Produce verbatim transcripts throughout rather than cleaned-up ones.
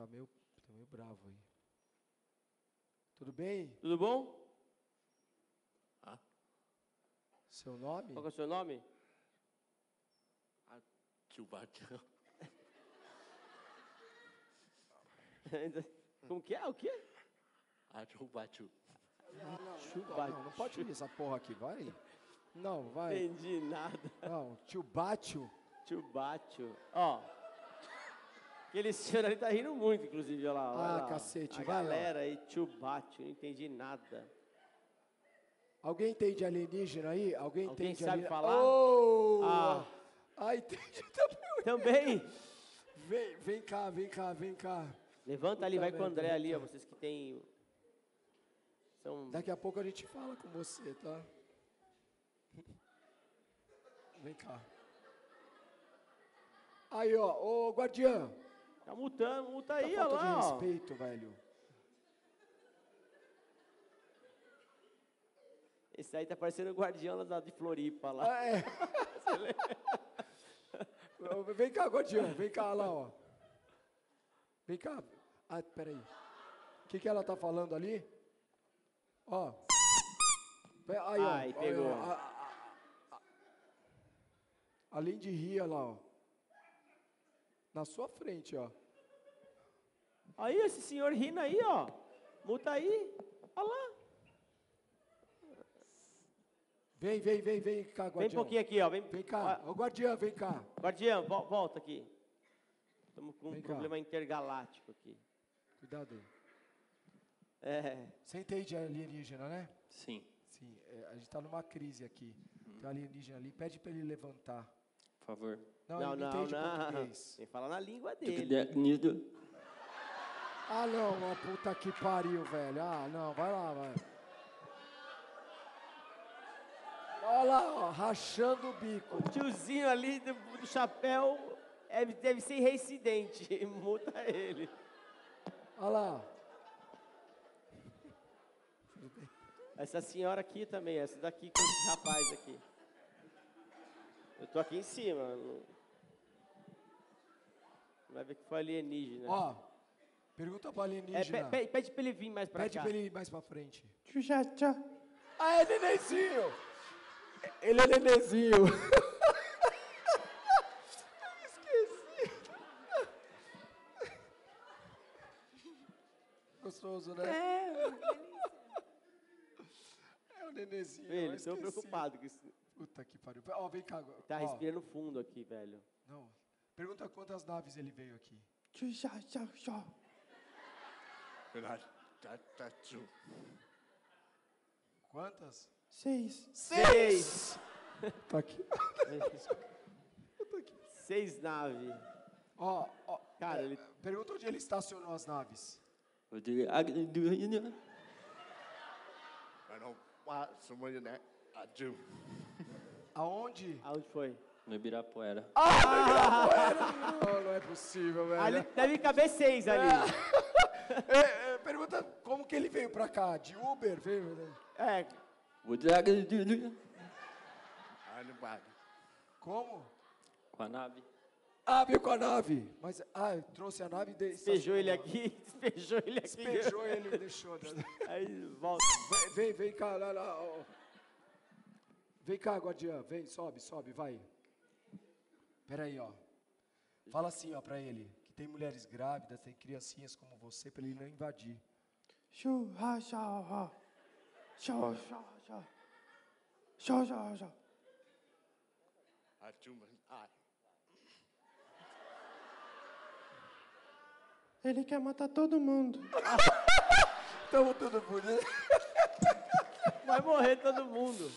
meio, tá meio bravo aí. Tudo bem? Tudo bom? Ah. Seu nome? Qual que é o seu nome? Ah, tio Batão. Como que é? O quê? Ah, tio Batão. Não, não, não, não, não pode ir essa porra aqui, vai. Não, vai. Entendi nada. Não, tio Bátio. Tio Bátio. Ó, aquele senhor ali tá rindo muito, inclusive, olha lá. Olha Ah, lá. cacete, A vai, galera aí, tio Bátio, não entendi nada. Alguém entende alienígena aí? Alguém, Alguém entende sabe alienígena? falar? Oh! Ah. Ah, entendi também. Também? Vem, vem cá, vem cá, vem cá. Levanta Puta ali, vai com o merda, André vem ali, cá. ó, vocês que tem... São... Daqui a pouco a gente fala com você, tá? Vem cá. Aí, ó, ô guardião. Tá multando, multa Tá aí, ó falta de lá, ó. respeito, velho. Esse aí tá parecendo o guardião lá de Floripa, lá. Ah, é. Vem cá, guardião, vem cá lá, ó. Vem cá. Ah, peraí. O que, que ela tá falando ali? Ó. Aí, ó. Ai, pegou. Ó, a, a, a, além de rir, olha lá, ó. Na sua frente, ó. Aí, esse senhor rindo aí, ó. Multa aí. Olha lá. Vem, vem, vem, vem cá, guardião. Vem um pouquinho aqui, ó. Vem, Vem cá. Ô, guardião, vem cá. Guardião, vo- volta aqui. Estamos com Vem um cá. problema intergaláctico aqui. Cuidado aí. É. Você entende alienígena, né? Sim. Sim, é, a gente tá numa crise aqui. Tem um alienígena ali, pede pra ele levantar. Por favor. Não, Não, ele não não, entende não. português. Tem que falar na língua Tu dele. que nido. Ah, não, uma puta que pariu, velho. Ah, não, vai lá, vai. Olha lá, ó, rachando o bico. O tiozinho ali do, do chapéu é, deve ser reincidente. Multa ele. Olha lá. Essa senhora aqui também, essa daqui com esse rapaz aqui. Eu tô aqui em cima. Não... Vai ver que foi alienígena. Ó, pergunta pro É, alienígena. pe- pe- pede pra ele vir mais pra Pede cá. pra ele ir mais pra frente. Já, já. Ah, é nenenzinho! Ele é nenenzinho. Esqueci. Gostoso, né? É, É o nenenzinho. Ele, eu estou esqueci. preocupado com isso. Puta que pariu. Ó, vem cá. Tá ó. respirando fundo aqui, velho. Não. Pergunta quantas naves ele veio aqui. Já, já, já. Verdade. Tá, tá, tio. Quantas? Seis. Seis. Tá aqui. Seis naves. Ó, ó. Cara, é, ele- Pergunta onde ele estacionou as naves. Eu digo, ah, do- do- I don't want someone that I do. Aonde? Aonde foi? no Ibirapuera. Não, não é possível, velho. Ali, deve caber seis ali. É, é, pergunta como que ele veio pra cá? De Uber? Veio, né? É, Vou dizer, do- do- do- Anybody. Como? com a nave. Ah, veio com a nave. Mas, ah, eu trouxe a nave e de- despejou ele estacionou. aqui, despejou ele aqui. Despejou ele e deixou. Né? Aí volta. Vem, vem, vem cá, lá, lá, ó. Vem cá, guardiã, vem, sobe, sobe, vai. Pera aí, ó. Fala assim, ó, pra ele, que tem mulheres grávidas, tem criancinhas como você, pra ele não invadir. Shoo, ha, shá, ha. Shá, shá, shá. Shá, shá, shá. I do my I. Ele quer matar todo mundo. Tamo tudo bonito. Vai morrer todo mundo.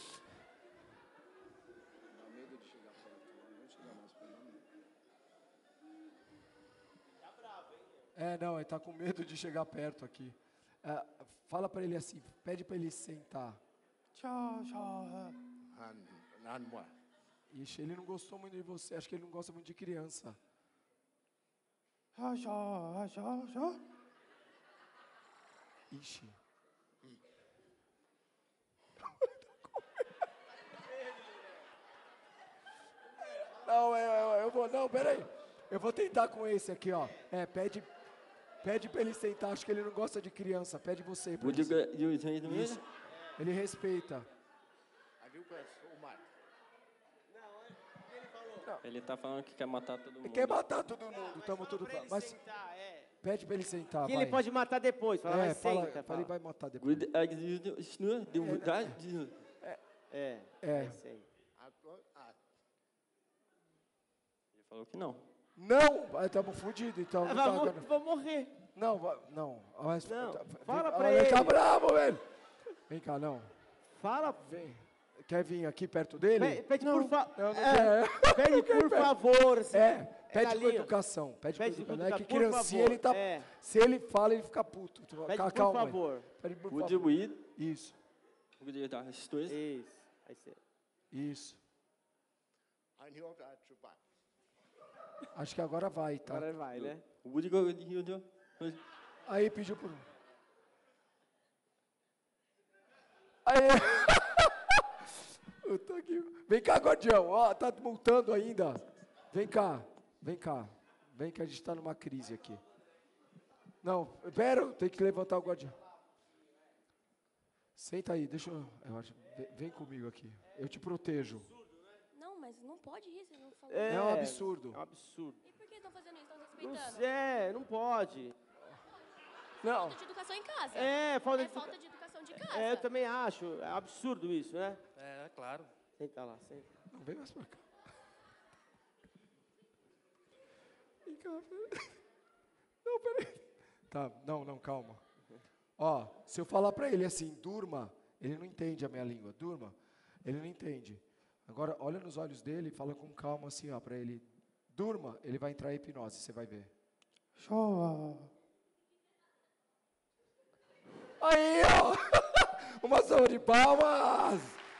É, não, ele tá com medo de chegar perto aqui. É, fala pra ele assim, pede pra ele sentar. Tchau, tchau. And, and what? Ixi, ele não gostou muito de você, acho que ele não gosta muito de criança. Tchau, tchau, tchau, tchau. Ixi. Não, eu, eu vou, não, peraí. Eu vou tentar com esse aqui, ó. É, pede, Pede pra ele sentar, acho que ele não gosta de criança. Pede você. pra Wo ele du sentar. gør, jo, så er det Isso. Ele respeita. I do press so much. Ele tá falando que quer matar todo mundo. Ele quer matar todo mundo, Mas tamo fala tudo pra ele bem. Mas sentar, é. pede pra ele sentar, Que vai. ele pode matar depois. Fala, É, mas fala, senta. fala, Fala. ele vai matar depois. Wo er det snur, det er der, det É, É. é isso aí. I don't, I, Ele falou que não. Não, estamos fodidos, então. Ah, Não, tá, vou, agora- vou morrer. não, va- não. Mas, Não, tá- fala vem, pra olha, Ele tá ele. bravo, velho. Vem cá, não. Fala. Vem. Quer vir aqui perto dele? Pe- Pede não, por favor. não, não É, pede por favor. assim. É, pede com galinha. educação. Pede, Pede com com educação. Não é que educação, por criancinha, favor, ele tá... é. Se ele fala, ele fica puto. Tu- Pede por calma aí. favor. Pede por Wo favor. du weed, Isso, wo du der stod. Isso. Aí você... isso. I know that too bad. Acho que agora vai, tá? Agora vai, né? Wo du går, jo, jo. Aí pediu por... Aí... Eu tô aqui. Vem cá, guardião. Ó, tá multando ainda. Vem cá, vem cá. Vem que a gente tá numa crise aqui. Não, pera, tem que levantar o guardião. Senta aí, deixa eu... eu acho, vem, vem comigo aqui. Eu te protejo. Não, mas não pode ir, você não falou. É um absurdo. É um absurdo. E por que estão fazendo isso? Estão Não respeitando? sei, não pode. Não, Falta de educação em casa. É, falta É de... falta de educação de casa. É, eu também acho. É absurdo isso, né? É, claro. Senta lá, senta. não vem mais pra cá. Vem cá, pera. Não, peraí. Tá, não, não, calma. Ó, se eu falar pra ele assim, durma, ele não entende a minha língua. Durma, ele não entende. Agora, olha nos olhos dele e fala com calma assim, ó, pra ele. Durma, ele vai entrar em hipnose, você vai ver. Chora. Aí, ó. Uma salva de palmas.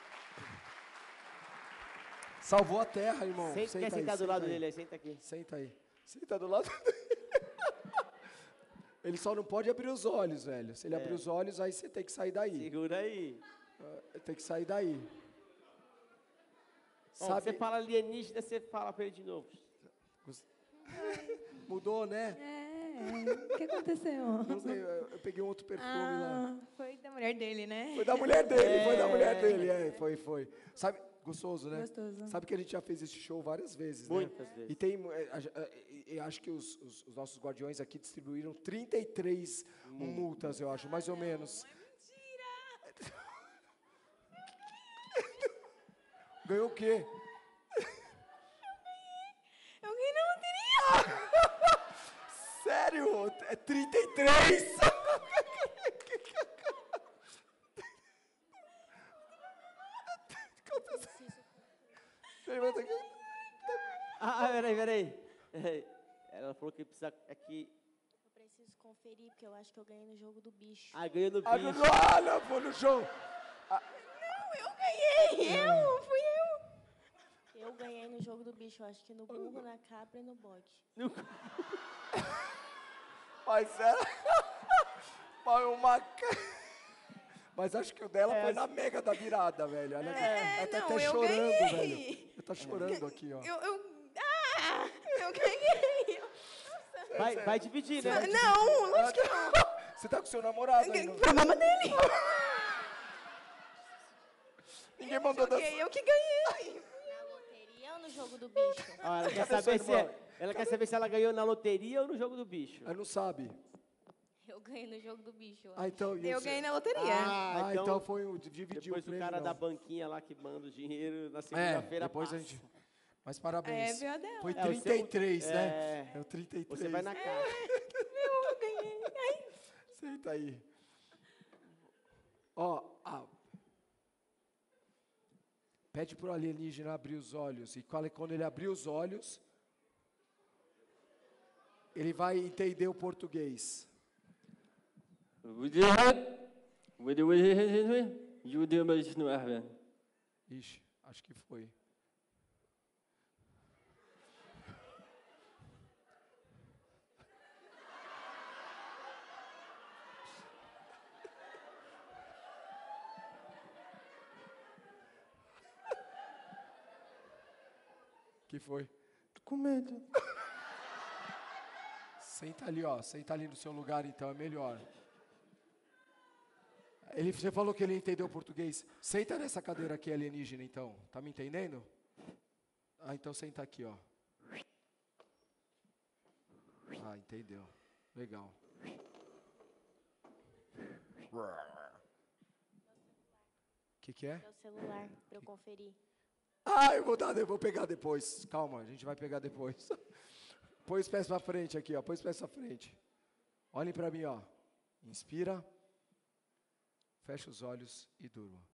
Salvou a terra, irmão. Senta, quer aí, sentar do senta lado aí. dele aí, senta aqui. Senta aí. Senta do lado dele. Ele só não pode abrir os olhos, velho. Se ele abrir os olhos, aí você tem que sair daí. Segura aí. Ah, Tem que sair daí. Ó, Sabe, você fala alienígena, você fala pra ele de novo. mudou, né? É, o que aconteceu? Não sei, eu, eu peguei um outro perfume lá. Ah, foi da mulher dele, né? Foi da mulher dele, foi da mulher É. dele, é, foi, foi. Sabe, gostoso, né? Gostoso. Sabe que a gente já fez esse show várias vezes, Muitas né? vezes. E tem, é, a- a- e- e acho que os, os- os nossos guardiões aqui distribuíram trinta e três multas, eu acho, mais ou menos. Ganhou o quê? Eu ganhei na loteria! Sério? É trinta e três? Levanta aqui. Ah, ah, peraí, peraí. É, ela falou que precisa aqui. Eu preciso conferir, porque eu acho que eu ganhei no jogo do bicho. Ah, ganhou no Ah, não, bicho. ah, não, foi no show. Eu ganhei! Eu! Fui eu! Eu ganhei no jogo do bicho, eu acho que no burro, na cabra e no bode. No- Mas era... Foi uma... ca- Mas acho que o dela É, foi na mega da virada, velho. Ela, É, ela tá não, até eu chorando, ganhei. velho. Ela tá chorando aqui, ó. Eu, eu... Ah! Eu ganhei! Vai, vai dividir, né? Não, lógico que não. Você tá com seu namorado aí, não? Foi a mama dele. Ninguém mandou dançar. Joguei, eu que ganhei. Na loteria ou no jogo do bicho? Ah, ela quer Cadê saber sua se irmã? ela quer saber se ela ganhou na loteria ou no jogo do bicho. Ela não sabe. Eu ganhei no jogo do bicho. eu Ah, acho. então... e Eu você? ganhei na loteria. Ah, Ah, então, foi o... Dividiu depois o prêmio, o cara não. da banquinha lá que manda o dinheiro na É, segunda-feira depois passa. a gente... Mas parabéns. É, veio a dela. Foi É, o trinta e três, seu- né? é. É o trinta e três. Você vai na caixa. Meu, eu ganhei. Ai. Senta aí. Ó, ah, pede pro alienígena abrir os olhos. E qual é- quando ele abrir os olhos, ele vai entender o português. Wo du har, wo du vil, jo, det er snur her. Ixi, acho que foi. Que foi? Com medo. Senta ali, ó. Senta ali no seu lugar, então, é melhor. Ele, você falou que ele entendeu português. Senta nessa cadeira aqui, alienígena, então. Tá me entendendo? Ah, então senta aqui, ó. Ah, entendeu. Legal. O que que é? Meu celular, pra eu conferir. Ah, eu vou dar, eu vou pegar depois. Calma, a gente vai pegar depois. Põe os pés pra frente aqui, ó. Põe os pés pra frente. Olhem pra mim, ó. Inspira. Fecha os olhos e durma.